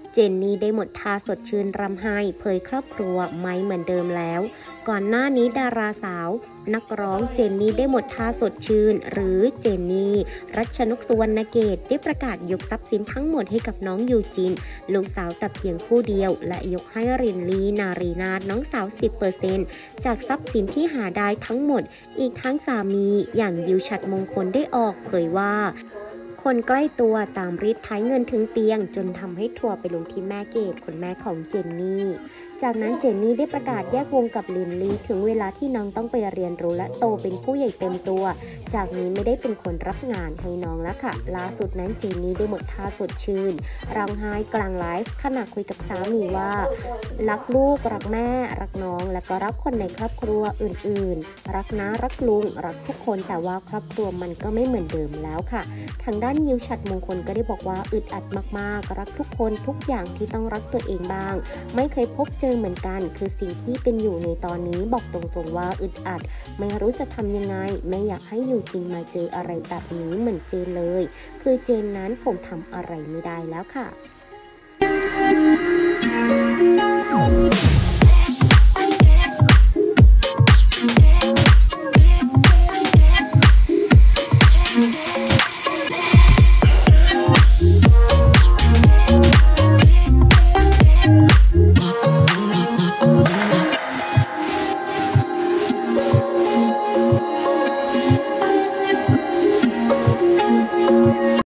เจนนี่ได้หมดท่าสดชื่นรำไห้เผยครอบครัวไม่เหมือนเดิมแล้วก่อนหน้านี้ดาราสาวนักร้องเจนนี่ได้หมดท่าสดชื่นหรือเจนนี่รัชนกสุวรรณเกตได้ประกาศยกทรัพย์สินทั้งหมดให้กับน้องยูจินลูกสาวแต่เพียงผู้เดียวและยกให้รินลีนารีนาถน้องสาว 10% จากทรัพย์สินที่หาได้ทั้งหมดอีกทั้งสามีอย่างยิวฉัตรมงคลได้ออกเผยว่าคนใกล้ตัวตามรีดไถเงินถึงเตียงจนทำให้ทัวร์ไปลงที่แม่เกดคุณแม่ของเจนนี่จากนั้นเจนนี่ได้ประกาศแยกวงกับลินลี่ถึงเวลาที่น้องต้องไปเรียนรู้และโตเป็นผู้ใหญ่เต็มตัวจากนี้ไม่ได้เป็นคนรับงานให้น้องแล้วค่ะล่าสุดนั้นเจนนี่ได้หมดท่าสดชื่นร้องไห้กลางไลฟ์ขณะคุยกับสามีว่ารักลูกรักแม่รักน้องและก็รักคนในครอบครัวอื่นๆรักน้ารักลุงรักทุกคนแต่ว่าครอบครัวมันก็ไม่เหมือนเดิมแล้วค่ะทางด้านยิวฉัตรมงคลก็ได้บอกว่าอึดอัดมากๆรักทุกคนทุกอย่างที่ต้องรักตัวเองบ้างไม่เคยพบเจอเหมือนกันคือสิ่งที่เป็นอยู่ในตอนนี้บอกตรงๆว่าอึดอัดไม่รู้จะทำยังไงไม่อยากให้อยู่จริงมาเจออะไรแบบนี้เหมือนเจนเลยคือเจนนั้นผมทำอะไรไม่ได้แล้วค่ะ